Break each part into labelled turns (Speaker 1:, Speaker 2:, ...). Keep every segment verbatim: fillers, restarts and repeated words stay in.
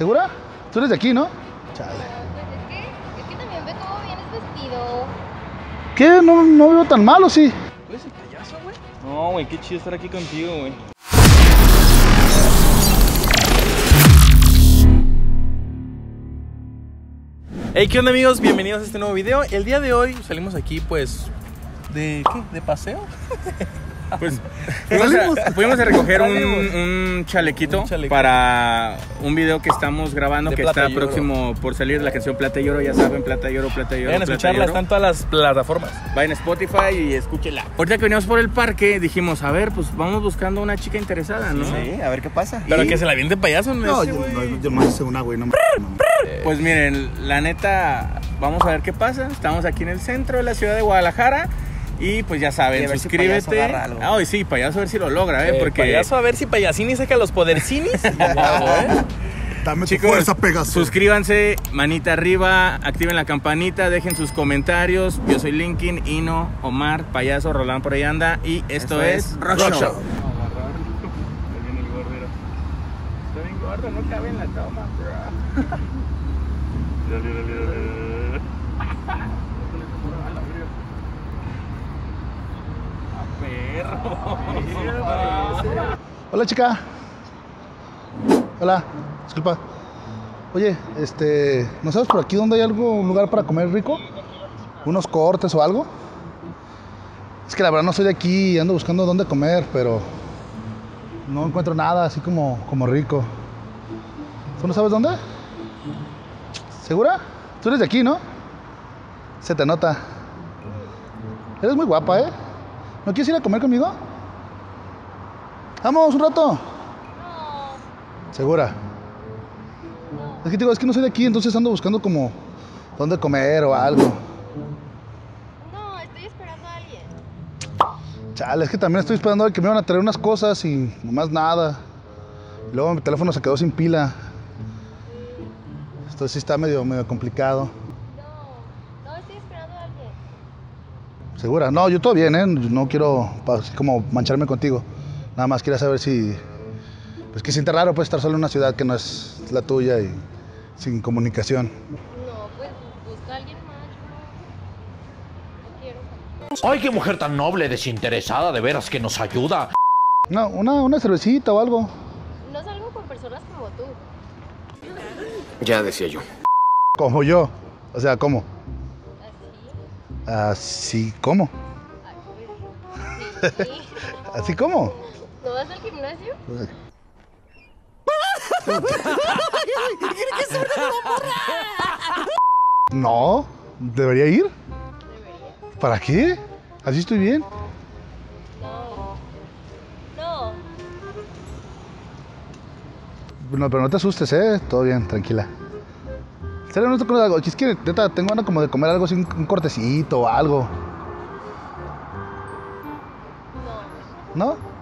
Speaker 1: ¿Segura? Tú eres de aquí, ¿no? Chale.
Speaker 2: Pues es que, es que también ve cómo vienes vestido.
Speaker 1: ¿Qué? No, no veo tan malo, sí.
Speaker 3: ¿Tú eres el payaso, güey? No, güey, qué chido estar aquí contigo, güey. Hey, ¿qué onda, amigos? Bienvenidos a este nuevo video. El día de hoy salimos aquí, pues, ¿de qué? ¿De paseo? Pues fuimos a, fuimos a recoger un, un, chalequito un chalequito para un video que estamos grabando, de que está próximo por salir, la canción Plata y Oro. Ya saben, Plata y Oro, Plata y Oro. Vayan a escucharla, están todas las plataformas. Vayan a Spotify y escúchenla. Ahorita que veníamos por el parque dijimos, a ver, pues vamos buscando una chica interesada, ¿no?
Speaker 4: Sí, a ver qué pasa.
Speaker 3: Pero y... que se la viente payaso, ¿no?
Speaker 1: No, yo, no, yo más hice una, güey, no me...
Speaker 3: Pues miren, la neta, vamos a ver qué pasa. Estamos aquí en el centro de la ciudad de Guadalajara. Y pues ya saben, suscríbete. Ay, si oh, sí, payaso a ver si lo logra, ¿eh? eh porque payaso a ver si Payasini saca los podercinis. ¿eh?
Speaker 1: Dame
Speaker 3: Chicos,
Speaker 1: tu fuerza, Pegaso.
Speaker 3: Suscríbanse, manita arriba, activen la campanita, dejen sus comentarios. Yo soy Linkin, Ino, Omar, Payaso, Rolán por ahí anda. Y esto, esto es, es Rock, Rock Show. Show. Ahí viene el gordero. Está bien gordo, no cabe en la toma, bro. Dale, dale, dale, dale.
Speaker 1: Hola, chica. Hola, disculpa. Oye, este, ¿no sabes por aquí dónde hay algo, un lugar para comer rico? ¿Unos cortes o algo? Es que la verdad no soy de aquí y ando buscando dónde comer, pero no encuentro nada así como, como rico. ¿Tú no sabes dónde? ¿Segura? Tú eres de aquí, ¿no? Se te nota. Eres muy guapa, ¿eh? ¿No quieres ir a comer conmigo? Vamos, un rato.
Speaker 2: No.
Speaker 1: ¿Segura? No. Es que te digo, es que no soy de aquí, entonces ando buscando como dónde comer o algo.
Speaker 2: No, estoy esperando a alguien.
Speaker 1: Chale, es que también estoy esperando a que me van a traer unas cosas y nomás nada. Y luego mi teléfono se quedó sin pila. Esto sí está medio, medio complicado.
Speaker 2: No, no, estoy esperando a alguien.
Speaker 1: ¿Segura? No, yo todo bien, ¿eh? No quiero como mancharme contigo. Nada más quería saber si... Pues que siente raro pues estar solo en una ciudad que no es la tuya y sin comunicación.
Speaker 2: No, pues busca a alguien más. No, no quiero.
Speaker 5: ¡Ay, qué mujer tan noble, desinteresada! De veras que nos ayuda.
Speaker 1: No, una, una cervecita o algo.
Speaker 2: No salgo con personas como tú.
Speaker 5: Ya decía yo.
Speaker 1: Como yo. O sea, ¿cómo?
Speaker 2: ¿Así?
Speaker 1: ¿Así cómo?
Speaker 2: Ay, pues, sí.
Speaker 1: ¿Así cómo?
Speaker 2: ¿No vas al gimnasio?
Speaker 1: No, ¿debería ir?
Speaker 2: Debería.
Speaker 1: ¿Para qué? ¿Así estoy bien?
Speaker 2: No. No.
Speaker 1: No, pero no te asustes, ¿eh? Todo bien, tranquila. ¿Serio no te comes algo? Es que neta, tengo ganas como de comer algo así, un, un cortecito o algo.
Speaker 2: No.
Speaker 1: ¿No?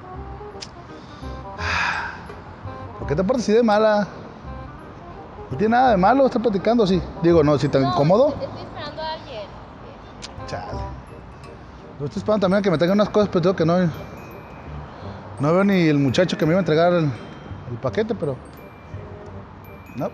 Speaker 1: ¿Por qué te portas así de mala? No tiene nada de malo estar platicando así. Digo, no, si te
Speaker 2: No,
Speaker 1: incómodo.
Speaker 2: estoy esperando a alguien.
Speaker 1: Chale. Yo estoy esperando también a que me traigan unas cosas, pero tengo que no. No veo ni el muchacho que me iba a entregar el, el paquete, pero. No.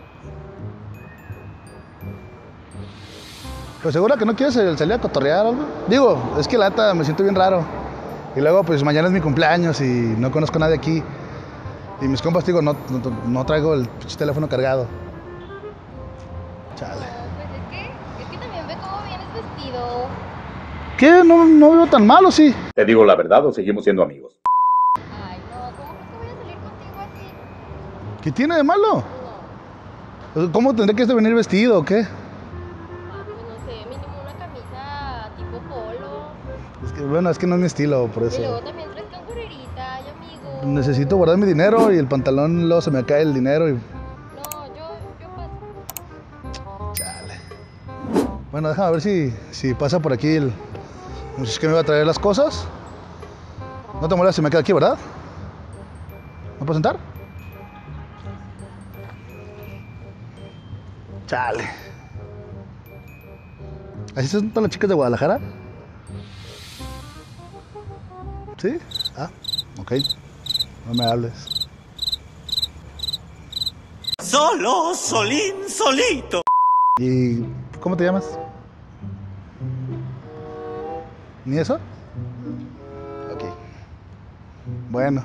Speaker 1: Pues seguro que no quieres salir a cotorrear o algo. Digo, es que la neta me siento bien raro. Y luego, pues mañana es mi cumpleaños y no conozco a nadie aquí. Y mis compas, digo, no, no, no traigo el teléfono cargado. Chale.
Speaker 2: No, pues es que, es que también ve cómo vienes vestido.
Speaker 1: ¿Qué? No, no veo tan malo, sí.
Speaker 6: ¿Te digo la verdad o seguimos siendo amigos?
Speaker 2: Ay, no, ¿cómo crees que voy a salir contigo así?
Speaker 1: ¿Qué tiene de malo?
Speaker 2: No.
Speaker 1: ¿Cómo tendré que venir vestido o qué?
Speaker 2: Ah, pues no sé, mínimo una camisa tipo polo.
Speaker 1: Es que, bueno, es que no es mi estilo, por eso.
Speaker 2: Y luego también traes cangurerita y amigo.
Speaker 1: Necesito guardar mi dinero y el pantalón luego se me cae el dinero y...
Speaker 2: No, yo, yo paso.
Speaker 1: Chale. Bueno, déjame ver si, si pasa por aquí el... muchacho que me va a traer las cosas. No te molestes si me quedo aquí, ¿verdad? ¿Me puedo sentar? Chale. ¿Así se sentan las chicas de Guadalajara? ¿Sí? Ah, ok. No me hables.
Speaker 4: Solo, solín, solito.
Speaker 1: ¿Y cómo te llamas? ¿Ni eso? Ok. Bueno.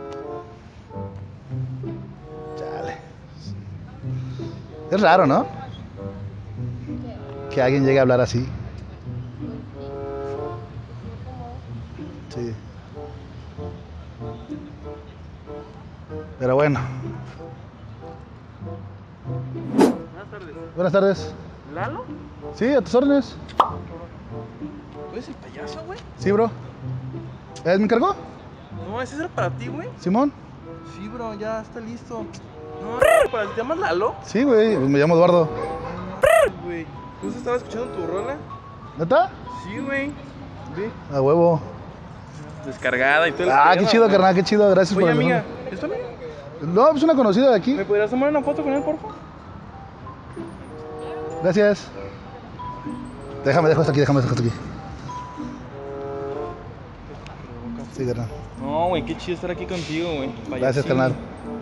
Speaker 1: Chale. Es raro, ¿no? Que alguien llegue a hablar así. Sí. Pero bueno.
Speaker 3: Buenas tardes.
Speaker 1: Buenas tardes.
Speaker 3: ¿Lalo?
Speaker 1: Sí, a tus órdenes.
Speaker 3: ¿Tú eres el payaso, güey?
Speaker 1: Sí, bro. ¿Es mi cargo?
Speaker 3: No, ese era para ti, güey.
Speaker 1: ¿Simón?
Speaker 3: Sí, bro, ya está listo. No, ¿para ti te llamas Lalo?
Speaker 1: Sí, güey. Me llamo Eduardo.
Speaker 3: Güey, ¿tú estabas escuchando tu rola?
Speaker 1: ¿Neta?
Speaker 3: Sí, güey. Ve,
Speaker 1: A huevo.
Speaker 3: descargada y todo el
Speaker 1: Ah,
Speaker 3: pedo,
Speaker 1: qué chido,
Speaker 3: güey.
Speaker 1: carnal, qué chido. Gracias
Speaker 3: Oye,
Speaker 1: por el
Speaker 3: amiga,
Speaker 1: número.
Speaker 3: ¿es tu amiga?
Speaker 1: No, es una conocida de aquí.
Speaker 3: ¿Me podrías tomar una foto con él, por favor?
Speaker 1: Gracias. Déjame, dejo esto aquí, déjame, dejo esto aquí. Sí, carnal.
Speaker 3: No, güey, qué chido estar aquí contigo, güey.
Speaker 1: Gracias, carnal.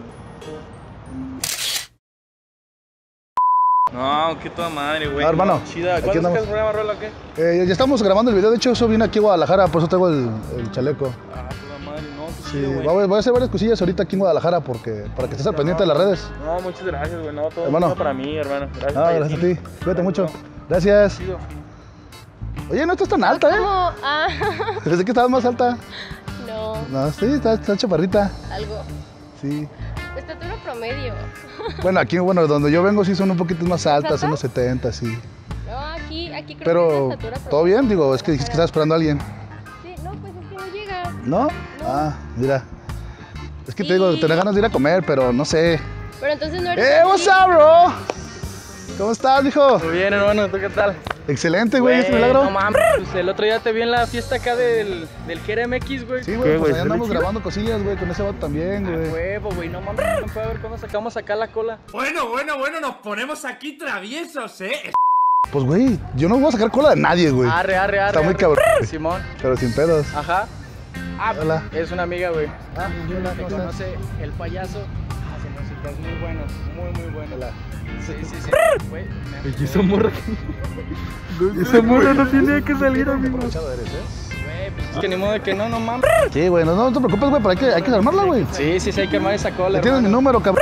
Speaker 3: No, qué toda madre, güey.
Speaker 1: Ah, hermano,
Speaker 3: No, chida.
Speaker 1: aquí
Speaker 3: ¿Cuándo
Speaker 1: andamos.
Speaker 3: sacas el programa rola o qué?
Speaker 1: Eh, ya estamos grabando el video, de hecho eso vine aquí a Guadalajara, por eso traigo el, el chaleco.
Speaker 3: Ah, toda madre, no, qué
Speaker 1: Sí,
Speaker 3: chido, güey.
Speaker 1: voy a, voy a hacer varias cosillas ahorita aquí en Guadalajara porque, para que estés al pendiente de las redes.
Speaker 3: No, muchas gracias, güey. No, todo
Speaker 1: Hermano.
Speaker 3: todo para mí, hermano. Gracias,
Speaker 1: Ah, gracias a ti.
Speaker 3: payasín.
Speaker 1: Cuídate mucho. Gracias.
Speaker 3: Chido.
Speaker 1: Oye, no estás tan alta, ¿eh?
Speaker 2: ¿Cómo? Ah,
Speaker 1: Pensé que estabas más alta.
Speaker 2: no,
Speaker 1: No, sí, estás, estás chaparrita.
Speaker 2: algo.
Speaker 1: Sí.
Speaker 2: Estatura promedio.
Speaker 1: Bueno, aquí, bueno, donde yo vengo sí son un poquito más altas,
Speaker 2: ¿Alta?
Speaker 1: unos setenta, sí.
Speaker 2: No, aquí, aquí creo que
Speaker 1: Pero,
Speaker 2: es la estatura promedio.
Speaker 1: ¿todo bien? Digo, es que dijiste que estabas esperando a alguien.
Speaker 2: Sí, no, pues es que no llega.
Speaker 1: ¿No? Ah, mira. Es que te digo, tenía ganas de ir a comer, pero no sé.
Speaker 2: Pero entonces no eres
Speaker 1: ¡Eh, what's
Speaker 2: así.
Speaker 1: up, bro! ¿Cómo estás, hijo?
Speaker 3: Muy bien, hermano. ¿Tú qué tal?
Speaker 1: Excelente, güey, este milagro.
Speaker 7: No mames, pues el otro día te vi en la fiesta acá del, del G R M X, güey.
Speaker 1: Sí,
Speaker 3: ¿Qué,
Speaker 1: güey,
Speaker 3: güey?
Speaker 1: pues ahí
Speaker 3: ¿Se ve
Speaker 1: andamos
Speaker 3: chido?
Speaker 1: grabando cosillas, güey, con ese vato también,
Speaker 7: A
Speaker 1: güey.
Speaker 7: huevo, güey, no mames, no puede ver cuando sacamos acá la cola.
Speaker 4: Bueno, bueno, bueno, nos ponemos aquí traviesos, ¿eh?
Speaker 1: Pues, güey, yo no voy a sacar cola de nadie, güey.
Speaker 7: Arre, arre, arre.
Speaker 1: Está muy
Speaker 7: arre.
Speaker 1: cabrón, güey.
Speaker 7: Simón,
Speaker 1: Pero sin pedos.
Speaker 7: ajá. Ah,
Speaker 1: Hola.
Speaker 7: es una amiga, güey.
Speaker 1: Ah, hola,
Speaker 7: Me
Speaker 1: ¿cómo estás?
Speaker 7: conoce el payaso. Hace música, es muy bueno, muy, muy bueno.
Speaker 1: Hola.
Speaker 7: Sí, sí, sí. Güey, me-
Speaker 3: Y esa morra. Esa morra no tiene que salir, amigo.
Speaker 1: Aprovechado eres, ¿eh?
Speaker 7: Güey, pues es que ni modo de que no, no mames.
Speaker 1: Sí, güey, no, no te preocupes, güey, pero hay que, hay que armarla, güey.
Speaker 7: Sí, sí, sí, hay que armar esa cola.
Speaker 1: Ya tienes mi
Speaker 7: hermano.
Speaker 1: número, cabrón.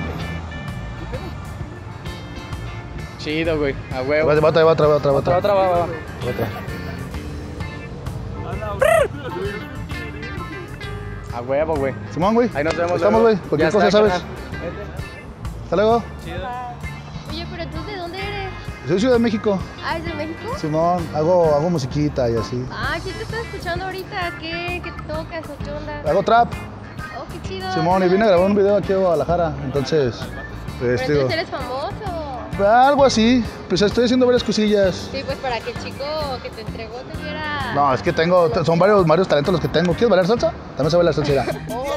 Speaker 7: Chido, güey, a huevo.
Speaker 1: Va otra, va otra, va otra, va
Speaker 7: Otra,
Speaker 1: otra.
Speaker 7: otra, va, va, va.
Speaker 1: Otra.
Speaker 7: A huevo, güey.
Speaker 1: Simón, güey.
Speaker 7: Ahí nos vemos.
Speaker 1: Estamos,
Speaker 7: luego.
Speaker 1: güey. Cualquier
Speaker 7: Ya
Speaker 1: cosa,
Speaker 7: está,
Speaker 1: sabes.
Speaker 7: carnal.
Speaker 1: Hasta luego.
Speaker 2: Oye, pero tú ¿de dónde eres?
Speaker 1: Soy Ciudad de México.
Speaker 2: Ah, ¿es de México?
Speaker 1: Simón, hago, hago musiquita y así.
Speaker 2: Ah, sí te estoy escuchando ahorita. ¿Qué, qué tocas o qué onda?
Speaker 1: Hago trap,
Speaker 2: Oh, qué chido.
Speaker 1: Simón, y vine a grabar un video aquí a Guadalajara. Entonces,
Speaker 2: Pero
Speaker 1: pues, digo,
Speaker 2: entonces eres famoso.
Speaker 1: algo así. Pues estoy haciendo varias cosillas.
Speaker 2: Sí, pues para que el chico que te entregó te viera.
Speaker 1: No, es que tengo, son varios, varios talentos los que tengo. ¿Quieres bailar salsa? También se baila salsa. Mira.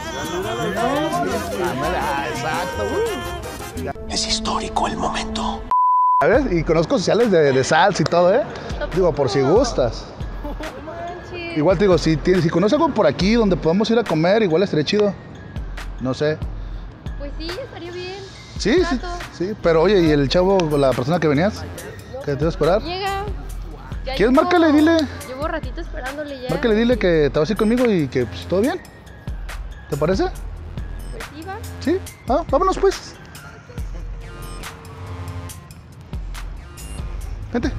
Speaker 4: Es histórico el momento.
Speaker 1: ¿Sabes? Y conozco sociales de, de salsa y todo, ¿eh? Digo, por si gustas.
Speaker 2: Manches.
Speaker 1: Igual te digo, si, tienes, si conoces algo por aquí donde podamos ir a comer, igual estaría chido. No sé.
Speaker 2: Pues sí, estaría bien.
Speaker 1: Sí, sí,
Speaker 2: Trato.
Speaker 1: sí. Pero oye, ¿y el chavo, la persona que venías? ¿Que te iba a esperar?
Speaker 2: Llega. Ya
Speaker 1: ¿Quieres?
Speaker 2: llevo-
Speaker 1: Márcale, dile.
Speaker 2: Llevo ratito esperándole ya.
Speaker 1: Márcale, dile que te vas a ir conmigo y que pues, todo bien. ¿Te parece?
Speaker 2: Pues sí, va.
Speaker 1: Sí. Ah, vámonos pues. Vente.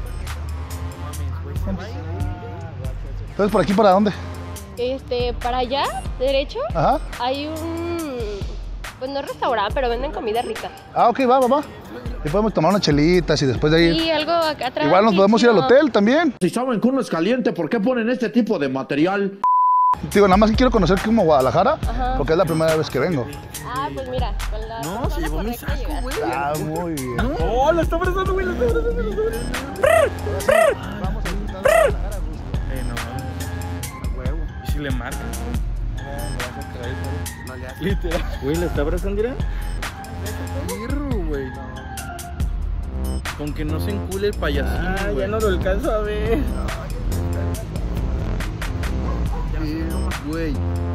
Speaker 1: Entonces, ¿por aquí para dónde?
Speaker 2: Este, para allá, derecho,
Speaker 1: Ajá.
Speaker 2: hay un. Pues no restaurante, pero venden comida rica.
Speaker 1: Ah, ok, va, va, va. Y podemos tomar unas chelitas y después de ahí.
Speaker 2: Y algo acá atrás.
Speaker 1: Igual nos podemos ir al hotel también.
Speaker 5: Si saben que uno es caliente, ¿por qué ponen este tipo de material?
Speaker 1: Digo, nada más que quiero conocer como Guadalajara,
Speaker 2: Ajá.
Speaker 1: porque es la primera vez que vengo.
Speaker 2: Ah, pues mira, con la.
Speaker 3: No,
Speaker 2: persona
Speaker 3: se llevó mi
Speaker 2: correcta
Speaker 3: saco,
Speaker 2: llegaste.
Speaker 3: güey.
Speaker 1: Ah, muy bien.
Speaker 3: Oh, la está abrazando, güey. La está abrazando, la está abrazando. Eh, no mames. A huevo. ¿Y si le mata? No, me vas a caer, ¿sabes? Literal. Güey, la está abrazando, mira. Perro, güey. Con que no se encule el payasín,
Speaker 7: Ah,
Speaker 3: güey.
Speaker 7: ya no lo alcanzo a ver.
Speaker 3: Güey.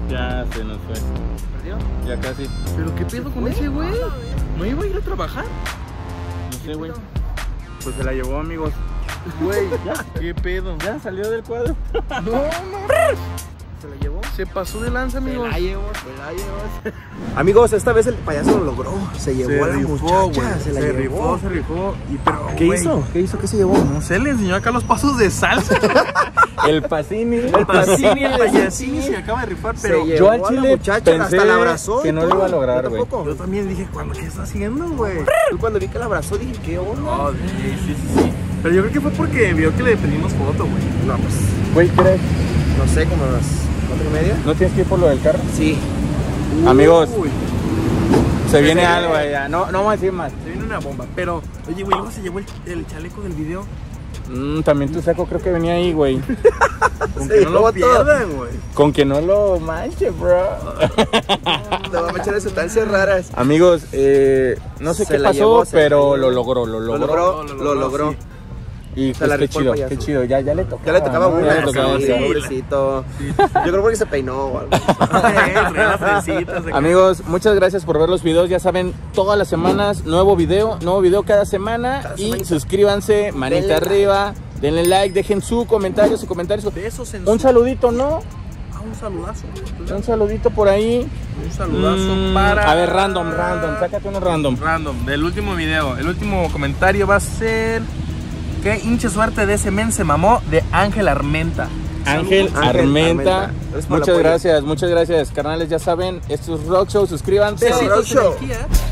Speaker 3: Ya se nos fue.
Speaker 7: ¿Perdió?
Speaker 3: Ya casi.
Speaker 7: ¿Pero qué pedo con ese güey? ¿No iba a ir a trabajar?
Speaker 3: No sé, güey. Pues se la llevó, amigos.
Speaker 7: Güey, ¿qué pedo?
Speaker 3: Ya salió del cuadro.
Speaker 7: No, no.
Speaker 8: ¿Se la llevó?
Speaker 7: Se pasó de lanza, amigos.
Speaker 8: Se la llevó, se la llevó. Amigos, esta vez el payaso lo logró. Se llevó a la muchacha, se la
Speaker 3: se
Speaker 8: llevó.
Speaker 3: rifó, se rifó. Y pero,
Speaker 8: ¿Qué
Speaker 3: güey,
Speaker 8: hizo? ¿Qué hizo? ¿Qué se llevó?
Speaker 7: No sé, le enseñó acá los pasos de salsa.
Speaker 3: El Pacini.
Speaker 7: El Pacini, el Payasini se acaba de rifar, pero
Speaker 8: Se
Speaker 3: yo al
Speaker 8: llevó a la
Speaker 3: chile
Speaker 8: muchacha,
Speaker 3: pensé
Speaker 8: hasta la abrazó.
Speaker 3: que
Speaker 8: y
Speaker 3: no lo
Speaker 8: todo.
Speaker 3: iba a lograr,
Speaker 8: Yo
Speaker 3: güey.
Speaker 8: tampoco.
Speaker 7: yo también dije, ¿cuándo qué está haciendo, güey?
Speaker 8: Yo cuando vi que la abrazó dije, ¿qué onda?
Speaker 7: No, sí, sí, sí, sí. Pero yo creo que fue porque vio que le pedimos foto, güey.
Speaker 8: No, pues,
Speaker 3: Güey, ¿crees?
Speaker 8: no sé, como a las cuatro y media.
Speaker 3: ¿No tienes que ir por lo del carro?
Speaker 8: Sí.
Speaker 3: Amigos,
Speaker 7: Uy,
Speaker 3: se viene algo allá. No, no vamos a decir más.
Speaker 7: se viene una bomba. Pero, oye, güey, luego se llevó el, el chaleco del video.
Speaker 3: Mm, también tu saco creo que venía ahí, güey.
Speaker 7: Con
Speaker 8: Se
Speaker 7: que no
Speaker 8: llevó
Speaker 7: lo
Speaker 8: todo.
Speaker 7: pierdan, güey.
Speaker 3: Con que no lo manche, bro.
Speaker 8: Le vamos a echar de sustancias raras.
Speaker 3: Amigos, eh, no sé
Speaker 8: Se
Speaker 3: qué
Speaker 8: la
Speaker 3: pasó,
Speaker 8: llevó, se la
Speaker 3: pero
Speaker 8: llevó.
Speaker 3: lo logró, lo
Speaker 8: Lo
Speaker 3: logró.
Speaker 8: logró,
Speaker 7: lo
Speaker 8: lo
Speaker 7: logró,
Speaker 8: logró.
Speaker 7: sí.
Speaker 3: Y
Speaker 8: Se
Speaker 3: pues
Speaker 8: la
Speaker 3: qué
Speaker 8: rifó el
Speaker 3: chido,
Speaker 8: payaso.
Speaker 3: qué chido. Ya, ya le tocaba.
Speaker 8: Ya le tocaba
Speaker 3: ¿no?
Speaker 8: una,
Speaker 3: Ya le tocaba,
Speaker 8: sí,
Speaker 3: sí.
Speaker 8: pobrecito. Yo creo que se peinó o algo.
Speaker 7: Traía las trencitas de-
Speaker 3: Amigos, muchas gracias por ver los videos. Ya saben, todas las semanas, nuevo video, nuevo video cada semana.
Speaker 8: Cada
Speaker 3: y
Speaker 8: semanita.
Speaker 3: suscríbanse, manita
Speaker 8: Denle
Speaker 3: arriba, denle like, dejen su comentario, su comentario.
Speaker 7: Besos en
Speaker 3: Un
Speaker 7: su-
Speaker 3: saludito, ¿no?
Speaker 7: Ah, un saludazo.
Speaker 3: Un saludito por ahí.
Speaker 7: Un saludazo
Speaker 3: Mm,
Speaker 7: para...
Speaker 3: A ver, random, random, sácate uno random.
Speaker 7: Random, del último video. El último comentario va a ser... Qué hinche suerte de ese men se mamó, de Ángel Armenta.
Speaker 3: Ángel
Speaker 8: Ángel
Speaker 3: Armenta.
Speaker 8: Armenta. Gracias por el
Speaker 3: Muchas
Speaker 8: apoyo.
Speaker 3: gracias, muchas gracias, carnales. Ya saben, esto es Rock Show. Suscríbanse.
Speaker 8: Besitos.
Speaker 7: Besitos, energía.